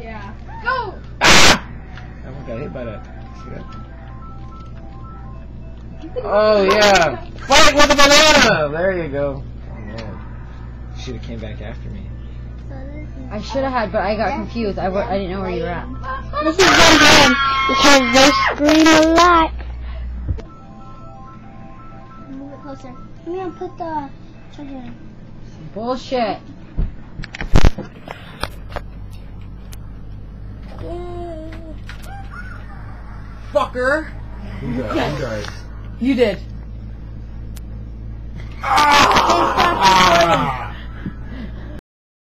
Yeah. Go! Ah! I almost got hit by that. See that? Oh yeah! Fight with the banana! There you go. Oh man. Should have came back after me. I should have had, but I got confused. I didn't know where you were at. This is one game because they scream a lot. Move it closer. I'm gonna put the charger in. Bullshit. Fucker. Who died? You did. Ah!